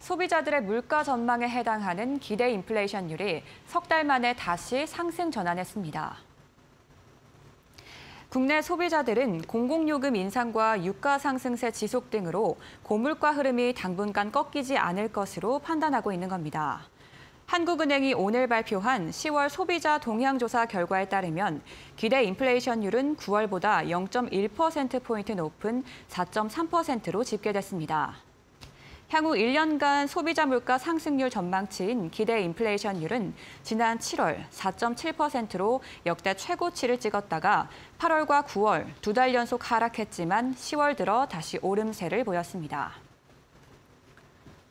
소비자들의 물가 전망에 해당하는 기대 인플레이션율이 석 달 만에 다시 상승 전환했습니다. 국내 소비자들은 공공요금 인상과 유가 상승세 지속 등으로 고물가 흐름이 당분간 꺾이지 않을 것으로 판단하고 있는 겁니다. 한국은행이 오늘 발표한 10월 소비자 동향조사 결과에 따르면 기대 인플레이션율은 9월보다 0.1%포인트 높은 4.3%로 집계됐습니다. 향후 1년간 소비자 물가 상승률 전망치인 기대 인플레이션율은 지난 7월 4.7%로 역대 최고치를 찍었다가 8월과 9월 두 달 연속 하락했지만 10월 들어 다시 오름세를 보였습니다.